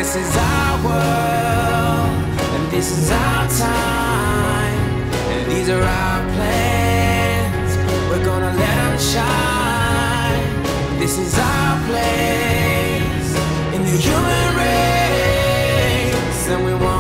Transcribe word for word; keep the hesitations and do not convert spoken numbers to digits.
this is our world, and this is our time, and these are our plans. We're gonna let them shine. This is our place in the human race, and we want